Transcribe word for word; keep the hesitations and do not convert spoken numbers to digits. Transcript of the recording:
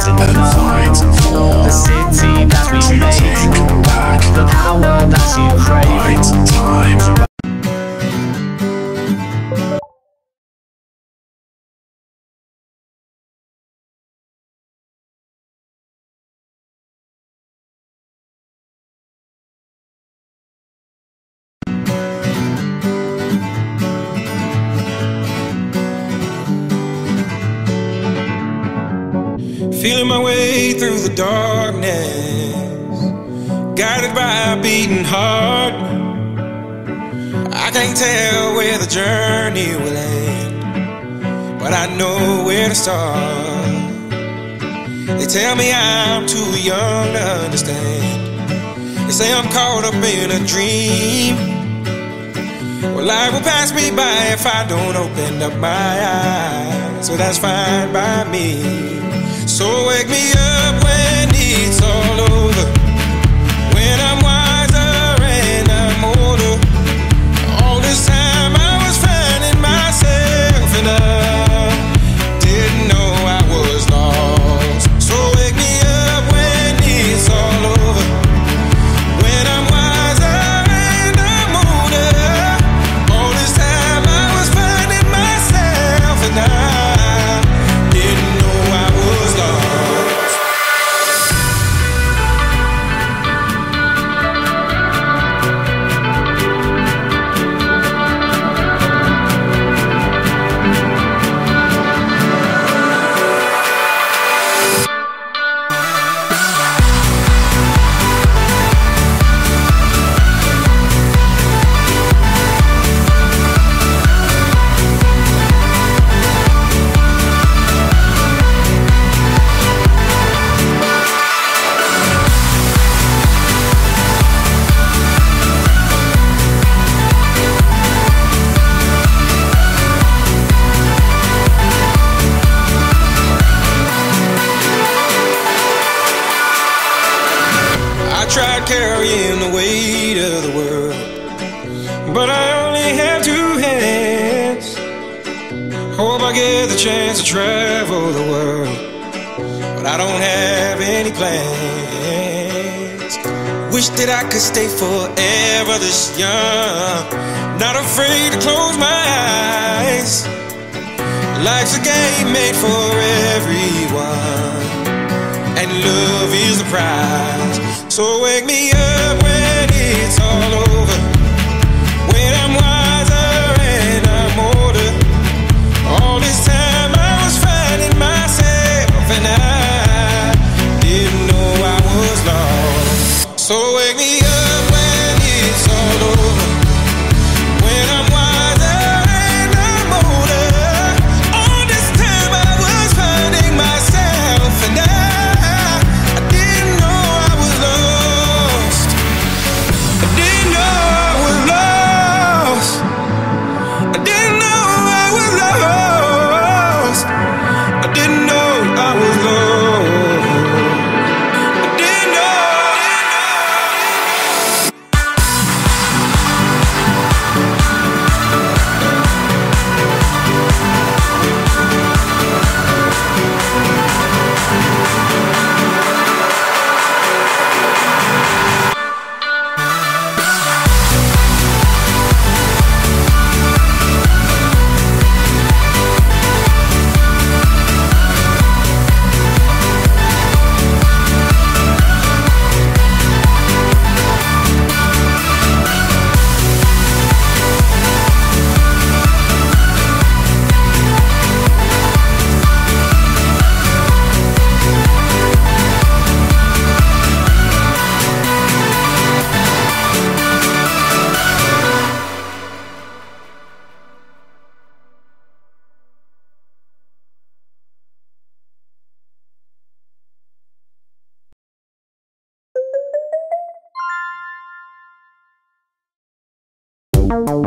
in the light. The city that we made, the power that you crave. Time. Feeling my way through the darkness, guided by a beating heart. I can't tell where the journey will end, but I know where to start. They tell me I'm too young to understand. They say I'm caught up in a dream. Well, life will pass me by if I don't open up my eyes. So that's fine by me. So wake me up when it's all over, when I'm wiser and I'm older. All this time I was finding myself and I didn't know I was lost. So wake me up when it's all over, when I'm wiser and I'm older. All this time I was finding myself and I didn't know I was lost. Tried carrying the weight of the world, but I only have two hands. Hope I get the chance to travel the world, but I don't have any plans. Wish that I could stay forever this young, not afraid to close my eyes. Life's a game made for everyone, and love is the prize. So wake me up when it's all over, when I'm wiser and I'm older. All this time I was finding myself and I didn't know I was lost. So wake me up when it's all over, when I'm wiser and I'm older. All this time I was finding myself and I Bye.